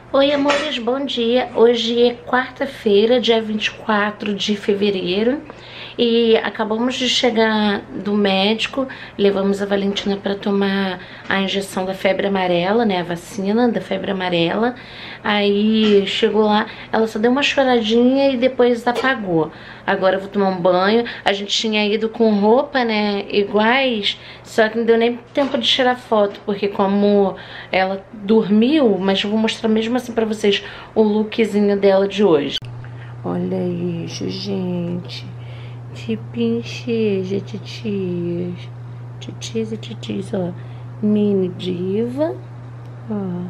Oi, amores, bom dia. Hoje é quarta-feira, dia 24 de fevereiro. E acabamos de chegar do médico, levamos a Valentina para tomar a injeção da febre amarela, né, a vacina da febre amarela. Aí chegou lá, ela só deu uma choradinha e depois apagou. Agora eu vou tomar um banho. A gente tinha ido com roupa, né, iguais, só que não deu nem tempo de tirar foto, porque como ela dormiu, mas eu vou mostrar mesmo assim pra vocês o lookzinho dela de hoje. Olha isso, gente. Que princesa, titias. Titias e titias, ó. Mini diva. Ó.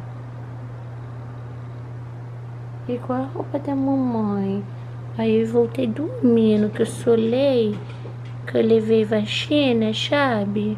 Igual a roupa da mamãe. Aí eu voltei dormindo, que eu solei. Que eu levei vacina, sabe?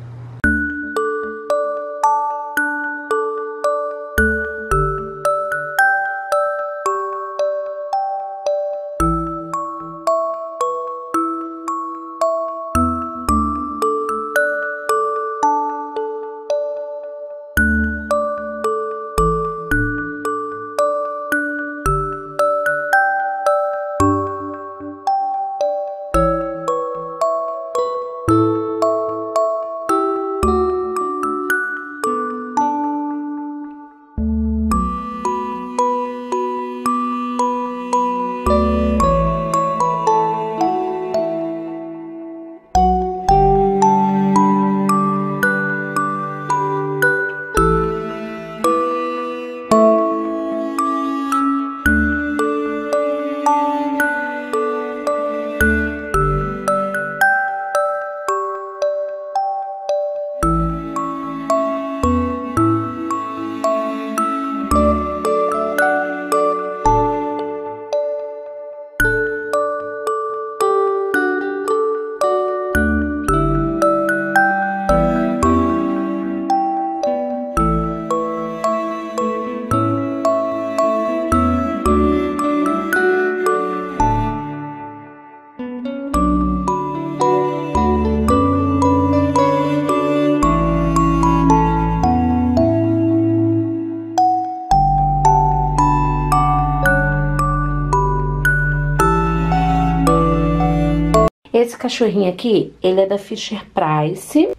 Esse cachorrinho aqui, ele é da Fisher Price.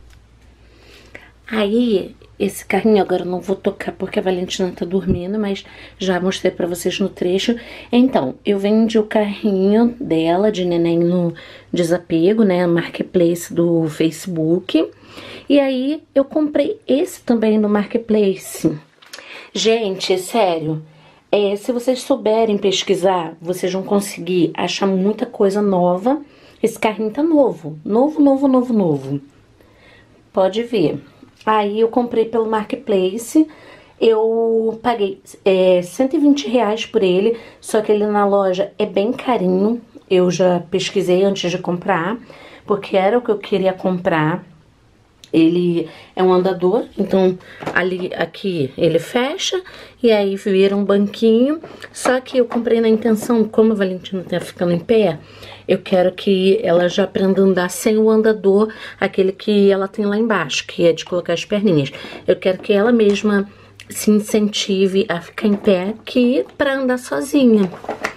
Aí, esse carrinho agora eu não vou tocar porque a Valentina tá dormindo, mas já mostrei pra vocês no trecho. Então, eu vendi o carrinho dela, de neném no desapego, né, Marketplace do Facebook. E aí, eu comprei esse também no Marketplace. Gente, é sério, se vocês souberem pesquisar, vocês vão conseguir achar muita coisa nova. Esse carrinho tá novo, novo. Pode ver. Aí eu comprei pelo Marketplace, eu paguei R$120 por ele, só que ele na loja é bem carinho. Eu já pesquisei antes de comprar, porque era o que eu queria comprar. Ele é um andador, então aqui ele fecha e aí vira um banquinho. Só que eu comprei na intenção, como a Valentina tá ficando em pé, eu quero que ela já aprenda a andar sem o andador, aquele que ela tem lá embaixo, que é de colocar as perninhas. Eu quero que ela mesma se incentive a ficar em pé, que para andar sozinha.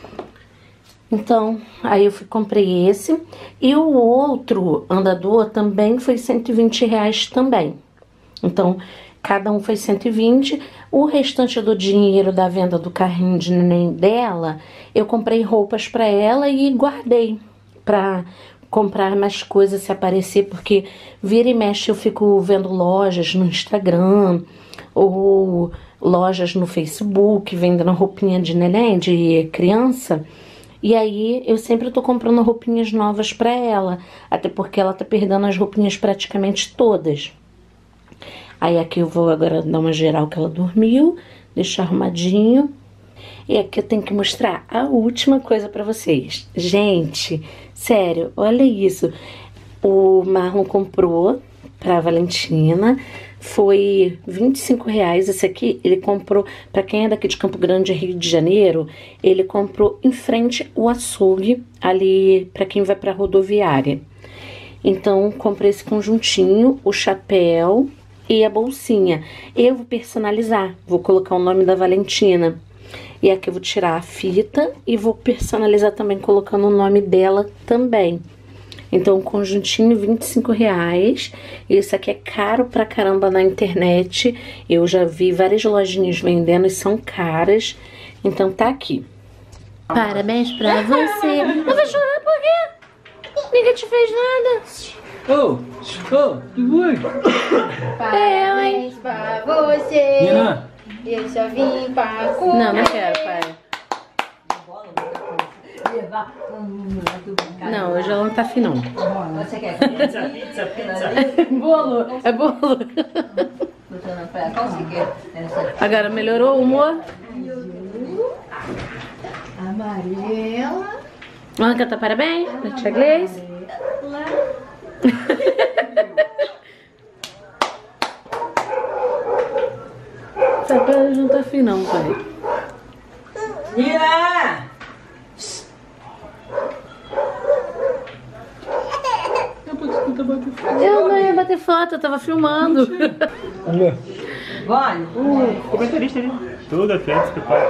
Então, aí eu comprei esse. E o outro andador também foi R$120 também. Então, cada um foi 120. O restante do dinheiro da venda do carrinho de neném dela, eu comprei roupas pra ela e guardei pra comprar mais coisas se aparecer, porque vira e mexe eu fico vendo lojas no Instagram ou lojas no Facebook vendendo roupinha de neném, de criança. E aí, eu sempre tô comprando roupinhas novas pra ela, até porque ela tá perdendo as roupinhas praticamente todas. Aí aqui eu vou agora dar uma geral que ela dormiu, deixar arrumadinho. E aqui eu tenho que mostrar a última coisa pra vocês. Gente, sério, olha isso. O Marlon comprou pra Valentina, foi R$25. Esse aqui ele comprou, pra quem é daqui de Campo Grande, Rio de Janeiro, ele comprou em frente ao açougue, ali pra quem vai pra rodoviária. Então, comprei esse conjuntinho, o chapéu, e a bolsinha. Eu vou personalizar, vou colocar o nome da Valentina. E aqui eu vou tirar a fita e vou personalizar também colocando o nome dela também. Então, um conjuntinho R$25. Isso aqui é caro pra caramba na internet. Eu já vi várias lojinhas vendendo e são caras. Então, tá aqui. Parabéns pra você. Eu vou chorar por quê? Ninguém te fez nada. Ô, que foi? Parabéns pra você. Nina. Eu só vim pra comer. Não, não quero, pai. Não, hoje ela não tá afim, não. Você quer pizza? Bolo, é bolo. Qual você quer? Agora melhorou o humor? Amarela. Vamos cantar parabéns pra tia Gleice? Essa coisa não tá afim, não, pai. Nina! Eu não ia bater foto, eu tava filmando. Vale? Comentarista ali. Toda festa prepara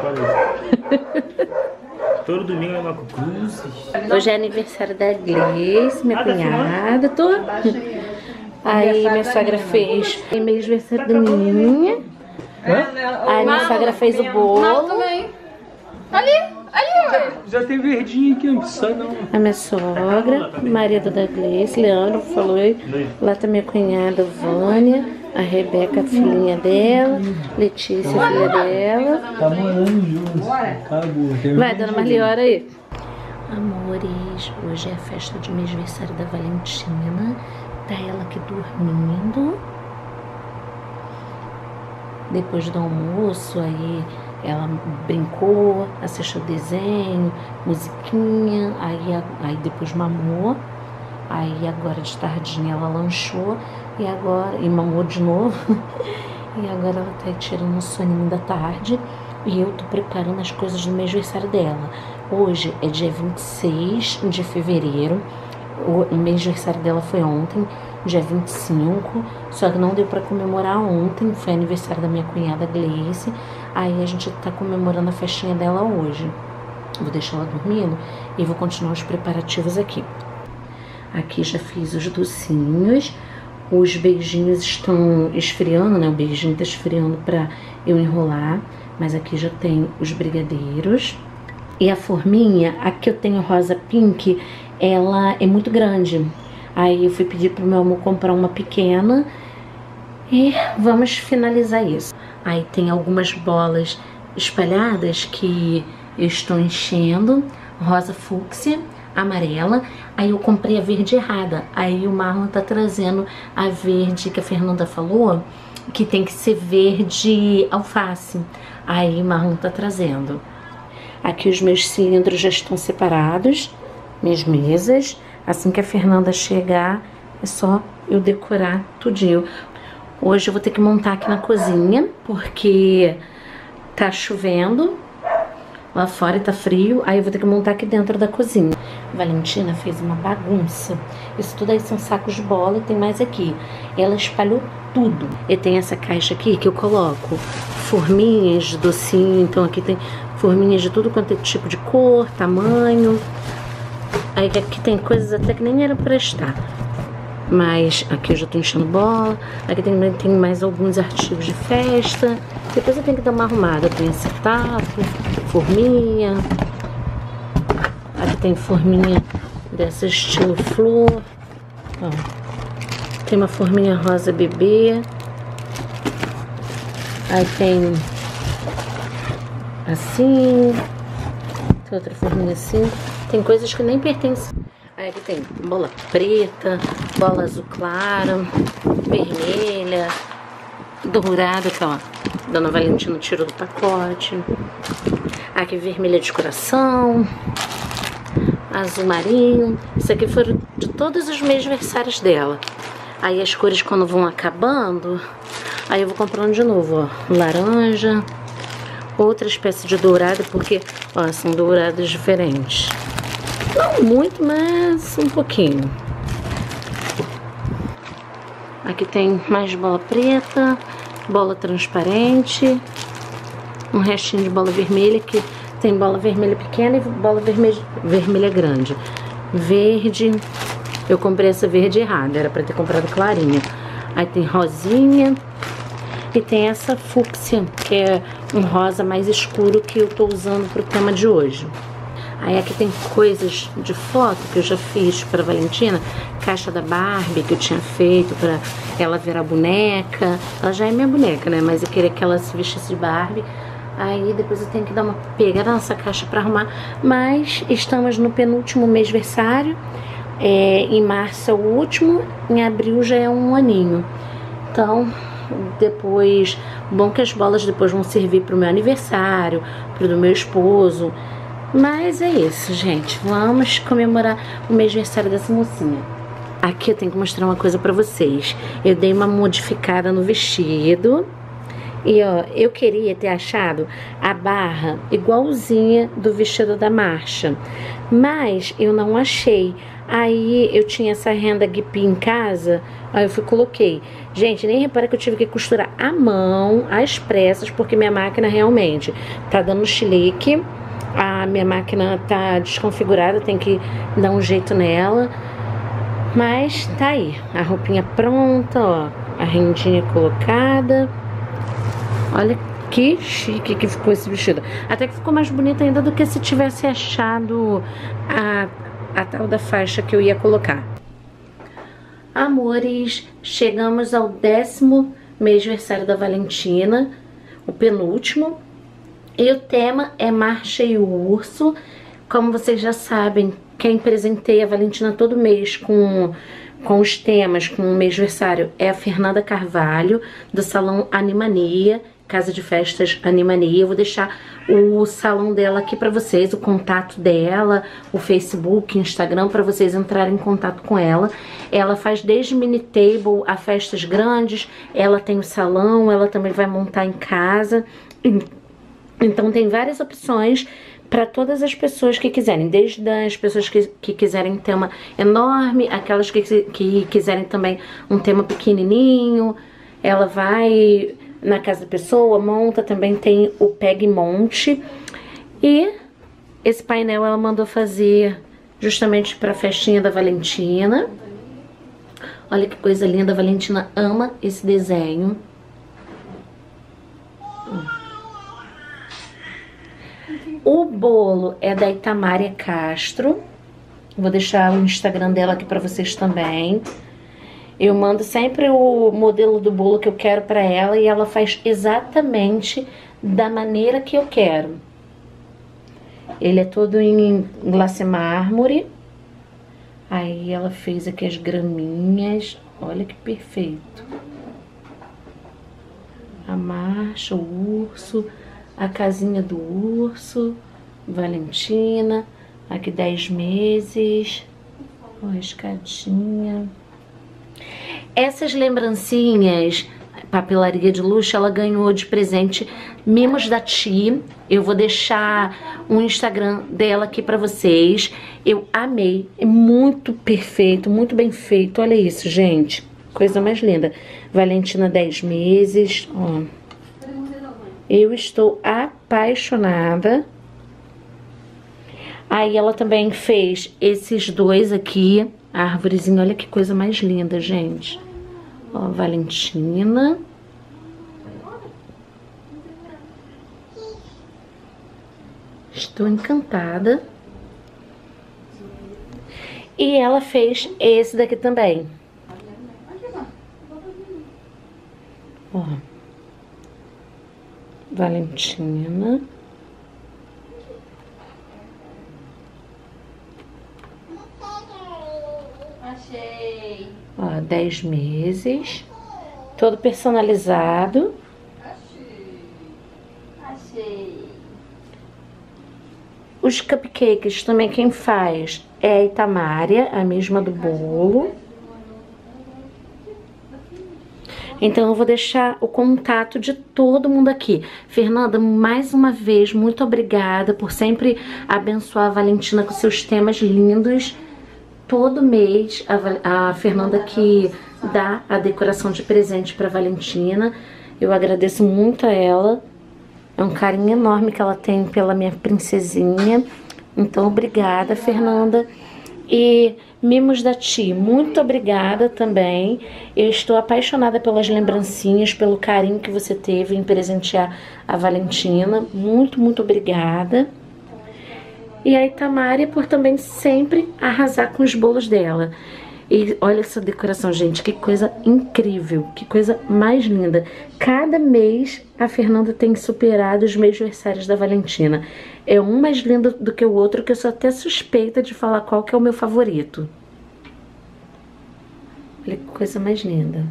todo domingo é uma cruz. Hoje é aniversário da Gleice, minha cunhada. Tô. Aí minha sogra fez aniversário da minha. Aí minha sogra fez o bolo. também. Ali, ué. Já tem verdinho aqui, não precisa não. A minha sogra, marido da Gleice, Leandro falou. Lá tá minha cunhada Vânia, a Rebeca, a filhinha dela, Letícia, a filha dela. Tá morando junto. Acabou. Vai, dona Marliora aí. Amores, hoje é a festa de meu aniversário da Valentina. Tá ela aqui dormindo. Depois do almoço, aí ela brincou, assistiu desenho, musiquinha, aí depois mamou. Aí agora de tardinha ela lanchou e mamou de novo. E agora ela tá tirando um soninho da tarde. E eu tô preparando as coisas do meu aniversário dela. Hoje é dia 26 de fevereiro. O meu aniversário dela foi ontem, dia 25. Só que não deu pra comemorar ontem. Foi aniversário da minha cunhada Gleice. Aí a gente tá comemorando a festinha dela hoje. Vou deixar ela dormindo e vou continuar os preparativos aqui. Aqui já fiz os docinhos. Os beijinhos estão esfriando, né? O beijinho tá esfriando pra eu enrolar. Mas aqui já tem os brigadeiros. E a forminha, aqui eu tenho rosa pink, ela é muito grande. Aí eu fui pedir pro meu amor comprar uma pequena. E vamos finalizar isso. Aí tem algumas bolas espalhadas que eu estou enchendo. Rosa fúcsia, amarela. Aí eu comprei a verde errada. Aí o Marlon tá trazendo a verde que a Fernanda falou, que tem que ser verde alface. Aí o Marlon tá trazendo. Aqui os meus cilindros já estão separados, minhas mesas. Assim que a Fernanda chegar, é só eu decorar tudinho. Hoje eu vou ter que montar aqui na cozinha, porque tá chovendo lá fora e tá frio. Aí eu vou ter que montar aqui dentro da cozinha. A Valentina fez uma bagunça. Isso tudo aí são sacos de bola e tem mais aqui. Ela espalhou tudo. E tem essa caixa aqui que eu coloco forminhas de docinho. Então aqui tem forminhas de tudo quanto é tipo de cor, tamanho. Aí aqui tem coisas até que nem era pra estar. Mas aqui eu já tô enchendo bola. Aqui tem mais alguns artigos de festa. Depois eu tenho que dar uma arrumada. Tem esse tapo, forminha. Aqui tem forminha dessa estilo flor. Ó. Tem uma forminha rosa bebê. Aí tem assim. Tem outra forminha assim. Tem coisas que nem pertencem. Aí aqui tem bola preta, bola azul clara, vermelha, dourada, que ó, Dona Valentina tirou do pacote. Aqui vermelha de coração, azul marinho. Isso aqui foram de todos os meus aniversários dela. Aí as cores quando vão acabando, aí eu vou comprando de novo, ó, laranja, outra espécie de dourada, porque, ó, são douradas diferentes. Não muito, mas um pouquinho. Aqui tem mais bola preta, bola transparente, um restinho de bola vermelha, que tem bola vermelha pequena e bola vermelha grande. Verde, eu comprei essa verde errada, era pra ter comprado clarinha. Aí tem rosinha e tem essa fúcsia, que é um rosa mais escuro que eu tô usando pro tema de hoje. Aí aqui tem coisas de foto que eu já fiz pra Valentina, caixa da Barbie que eu tinha feito pra ela virar boneca. Ela já é minha boneca, né? Mas eu queria que ela se vestisse de Barbie. Aí depois eu tenho que dar uma pegada nessa caixa pra arrumar. Mas estamos no penúltimo mêsversário. Em março é o último, em abril já é um aninho. Então, depois, bom que as bolas depois vão servir pro meu aniversário, pro do meu esposo. Mas é isso, gente. Vamos comemorar o mêsversário dessa mocinha. Aqui eu tenho que mostrar uma coisa pra vocês. Eu dei uma modificada no vestido. E ó, eu queria ter achado a barra igualzinha do vestido da Marcha, mas eu não achei. Aí eu tinha essa renda guipi em casa, aí eu coloquei. Gente, nem repara que eu tive que costurar à mão, às pressas, porque minha máquina realmente tá dando chilique. A minha máquina tá desconfigurada, tem que dar um jeito nela. Mas tá aí, a roupinha pronta, ó, a rendinha colocada. Olha que chique que ficou esse vestido. Até que ficou mais bonito ainda do que se tivesse achado a tal da faixa que eu ia colocar. Amores, chegamos ao 10º mêsversário da Valentina, o penúltimo. E o tema é Marcha e o Urso. Como vocês já sabem, quem presenteia a Valentina todo mês com os temas, com o mêsversário, é a Fernanda Carvalho, do Salão Animania, Casa de Festas Animania. Eu vou deixar o salão dela aqui pra vocês, o contato dela, o Facebook, Instagram, pra vocês entrarem em contato com ela. Ela faz desde mini table a festas grandes, ela tem o salão, ela também vai montar em casa. Então tem várias opções para todas as pessoas que quiserem, desde as pessoas que quiserem um tema enorme, aquelas que quiserem também um tema pequenininho. Ela vai na casa da pessoa, monta, também tem o Pega e Monte. E esse painel ela mandou fazer justamente para a festinha da Valentina. Olha que coisa linda, a Valentina ama esse desenho. O bolo é da Itamária Castro. Vou deixar o Instagram dela aqui pra vocês também. Eu mando sempre o modelo do bolo que eu quero pra ela e ela faz exatamente da maneira que eu quero. Ele é todo em glacê mármore. Aí ela fez aqui as graminhas. Olha que perfeito. A marcha, o urso, a casinha do urso, Valentina, aqui 10 meses, a escadinha. Essas lembrancinhas, papelaria de luxo, ela ganhou de presente mimos da Ti. Eu vou deixar o Instagram dela aqui pra vocês. Eu amei, é muito perfeito, muito bem feito. Olha isso, gente, coisa mais linda. Valentina 10 meses, ó. Eu estou apaixonada. Aí ela também fez esses dois aqui, a árvorezinha, olha que coisa mais linda, gente. Ó, Valentina. Estou encantada. E ela fez esse daqui também. Ó. Valentina. Achei. Ó, 10 meses. Todo personalizado. Achei. Os cupcakes também quem faz é a Itamária, a mesma do bolo. Então eu vou deixar o contato de todo mundo aqui. Fernanda, mais uma vez, muito obrigada por sempre abençoar a Valentina com seus temas lindos. todo mês a Fernanda que dá a decoração de presente para Valentina. Eu agradeço muito a ela. É um carinho enorme que ela tem pela minha princesinha. Então, obrigada, Fernanda. E Mimos da Ti, muito obrigada também. Eu estou apaixonada pelas lembrancinhas, pelo carinho que você teve em presentear a Valentina. Muito, muito obrigada. E a Itamari por também sempre arrasar com os bolos dela. E olha essa decoração, gente, que coisa incrível, que coisa mais linda. Cada mês a Fernanda tem superado os meus aniversários da Valentina. É um mais lindo do que o outro, que eu sou até suspeita de falar qual que é o meu favorito. Olha que coisa mais linda.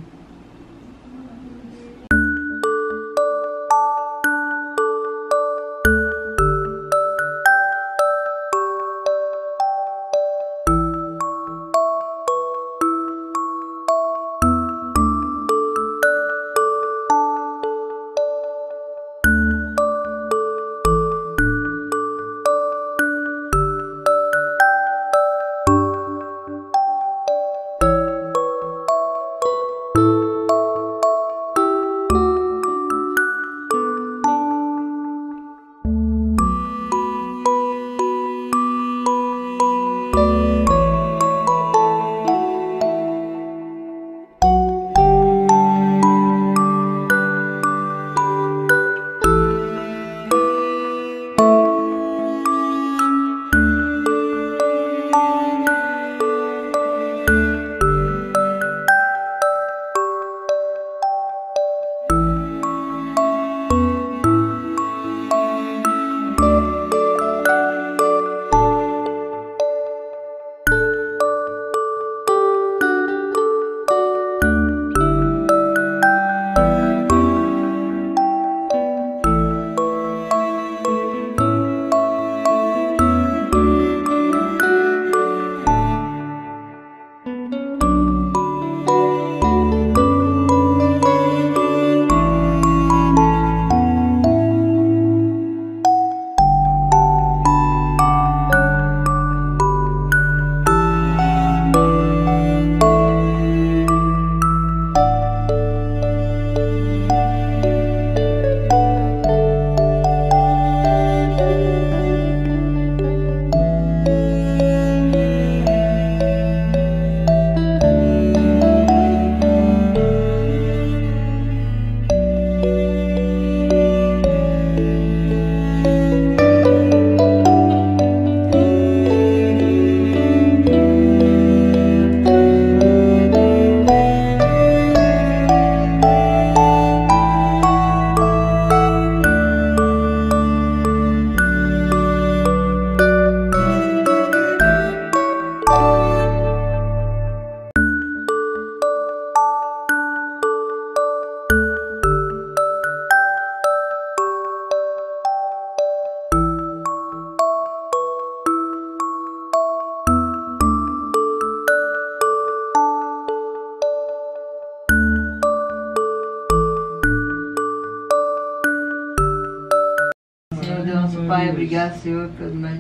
Pai, obrigado, Senhor, por mais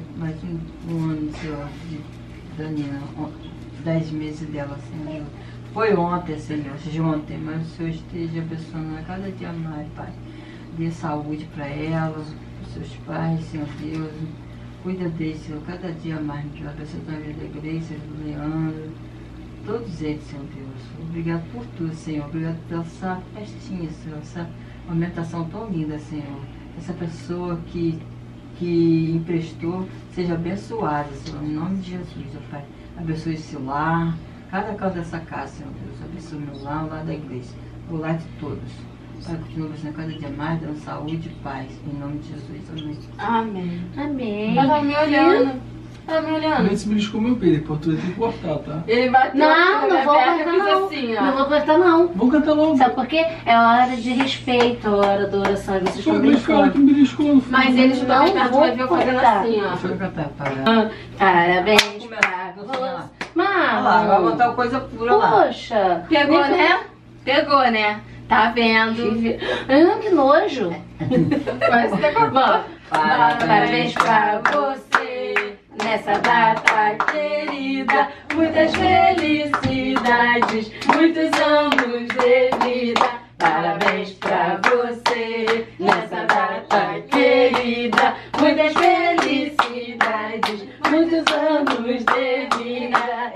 um ano, Senhor, de Danina, 10 meses dela, Senhor. Foi ontem, Senhor, seja ontem, mas o Senhor esteja abençoando a cada dia mais, Pai. Dê saúde para ela, para os seus pais, Senhor Deus. Cuida deles, Senhor, cada dia mais, que ela abençoe a vida da igreja, do Leandro, todos eles, Senhor Deus. Obrigado por tudo, Senhor. Obrigado por essa festinha, Senhor, essa amamentação tão linda, Senhor. Essa pessoa que emprestou, seja abençoada, Senhor, em nome de Jesus, ó Pai. Abençoe esse lar, cada casa dessa casa, Senhor Deus. Abençoe o meu lar, o lar da igreja, o lar de todos. Pai, continua abençoando cada dia mais, dando saúde e paz, em nome de Jesus. Amém. Amém. Ela tá me olhando. Tá me olhando. Esse beliscou meu pé, depois tu vai ter que cortar, tá? Ele bateu. Não vou apertar não. Assim, não vou apertar não. Vamos cantar logo. Sabe por quê? É hora de respeito, a hora da oração. E vocês estão brincando. Mas eles estão Não perto, vou vai ver eu fazendo cortar. assim, ó. Deixa eu cantar, para. Parabéns pra você. Olha lá, vai botar uma coisa pura lá. Poxa. Pegou, né? Pegou, né? Tá vendo? Que nojo. Parece que é Bom, parabéns pra você nessa data querida. Muitas felicidades, muitos anos de vida. Parabéns pra você nessa data querida. Muitas felicidades, muitos anos de vida.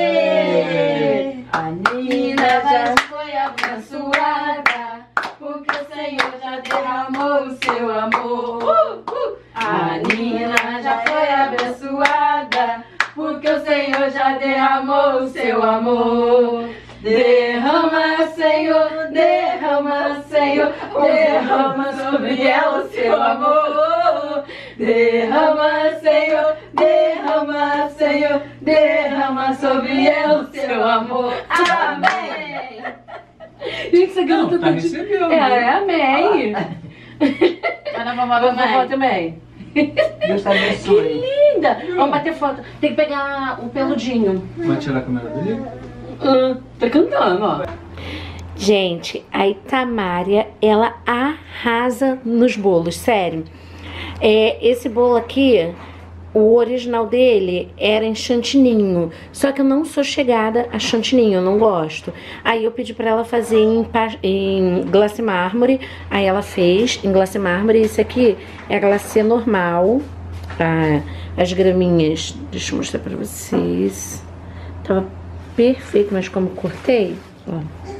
A Nina já foi abençoada, porque o Senhor já derramou o seu amor. A Nina já foi abençoada, porque o Senhor já derramou o seu amor. Derrama, Senhor, derrama, Senhor, derrama sobre ela o seu amor. Derrama, Senhor, derrama, Senhor, derrama sobre ela o seu amor. Amém. Gente, você Não, tá recebendo. amém. Vai na vovó também. Deus te abençoe. Que linda. Vamos bater foto. Tem que pegar o peludinho. Vai tirar a câmera dele? Tá cantando, ó. Gente, a Itamária, ela arrasa nos bolos, sério. Esse bolo aqui, o original dele era em chantininho. Só que eu não sou chegada a chantininho, eu não gosto. Aí eu pedi pra ela fazer em glace mármore. Aí ela fez em glace mármore. Esse aqui é glacê normal. As graminhas, deixa eu mostrar pra vocês. Tava perfeito, mas como cortei, ó.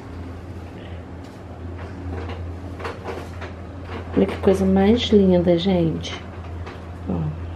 Olha que coisa mais linda, gente. Ó.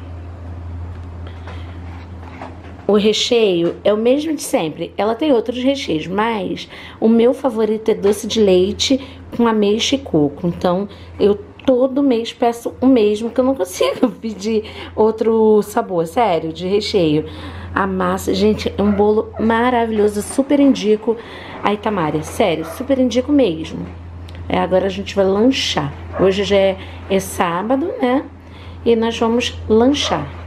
O recheio é o mesmo de sempre. Ela tem outros recheios, mas o meu favorito é doce de leite com ameixa e coco. Então, eu todo mês peço o mesmo, que eu não consigo pedir outro sabor, sério, de recheio. A massa, gente, é um bolo maravilhoso, super indico a Itamária, sério, super indico mesmo. Agora a gente vai lanchar. Hoje já é sábado, né? E nós vamos lanchar.